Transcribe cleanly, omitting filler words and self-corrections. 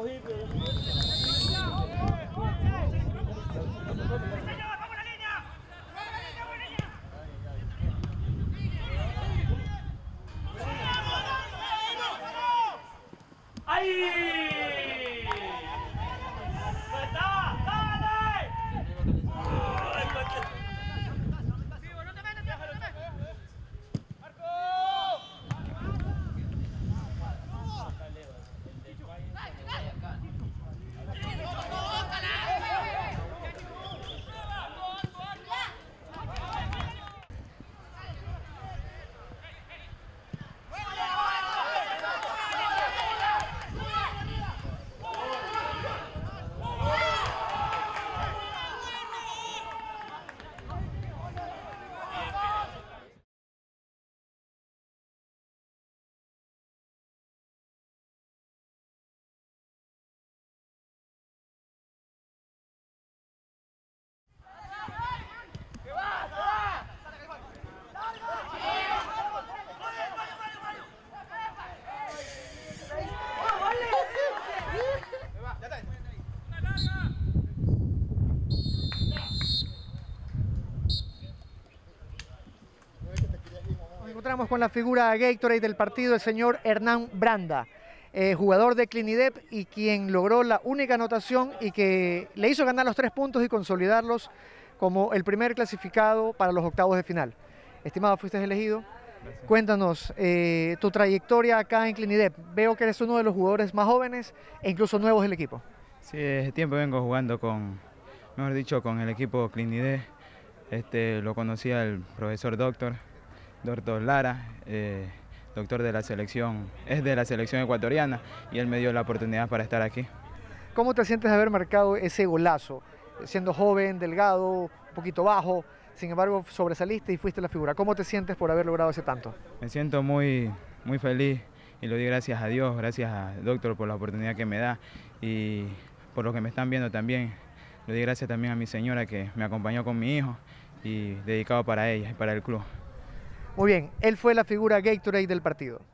Nos encontramos con la figura Gatorade del partido, el señor Hernán Branda, jugador de Clinidep y quien logró la única anotación y que le hizo ganar los 3 puntos y consolidarlos como el primer clasificado para los octavos de final. Estimado, fuiste elegido. Gracias. Cuéntanos tu trayectoria acá en Clinidep. Veo que eres uno de los jugadores más jóvenes e incluso nuevos del equipo. Sí, desde tiempo vengo jugando mejor dicho, con el equipo Clinidep. Lo conocía el profesor Doctor Lara, doctor de la selección, es de la selección ecuatoriana, y él me dio la oportunidad para estar aquí. ¿Cómo te sientes de haber marcado ese golazo? Siendo joven, delgado, un poquito bajo, sin embargo sobresaliste y fuiste la figura. ¿Cómo te sientes por haber logrado ese tanto? Me siento muy feliz y lo doy gracias a Dios, gracias a Doctor por la oportunidad que me da y por lo que me están viendo también. Le doy gracias también a mi señora que me acompañó con mi hijo y dedicado para ella y para el club. Muy bien, él fue la figura Gatorade del partido.